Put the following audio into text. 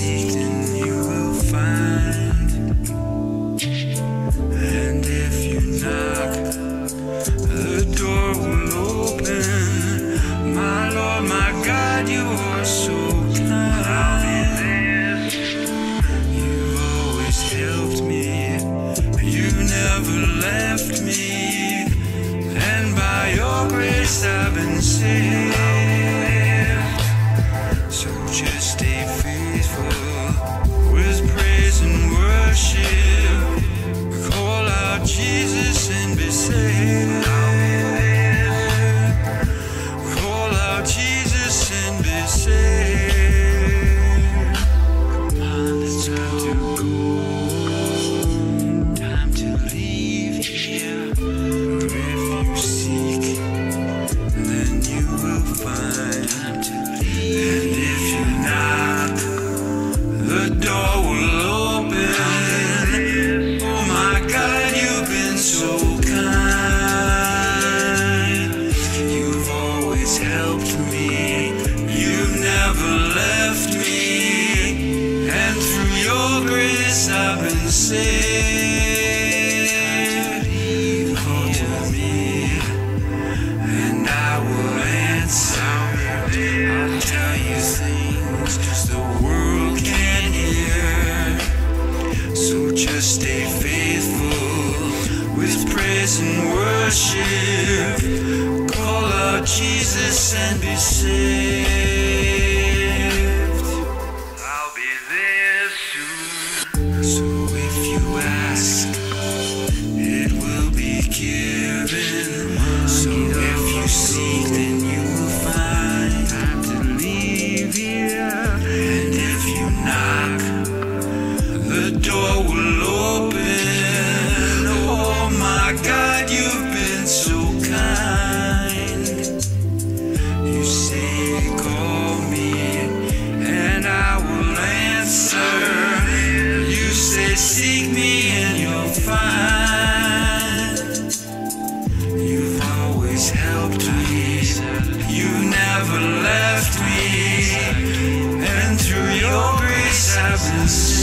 seek, then you will find. And if you knock, the door will open. My Lord, my God, you are so kind. You've always helped me, you never left me, and by your grace I've been saved. So just stay faithful with praise and worship. Call out Jesus and be saved. Call out Jesus and be saved. Come on, it's time to go, time to leave here. If you seek, then you will find. Time to leave. And if you knock, the door will open. Oh my God, you've been so kind. You've always helped me, you've never left me, and through your grace I've been saved. Call to me, and I will answer. I'll tell you things just the world can't hear. So just stay faithful with praise and worship. Call out Jesus and be saved. I'll be there soon. So if you ask, it will be given. So if you seek, then you will find. Time to leave here. And if you knock, the door will open. Oh my God, you've been so kind. You say, call me, and I will answer. You say, seek me, and you'll find. You've always helped me, you never left me, and through your grace I've been saved.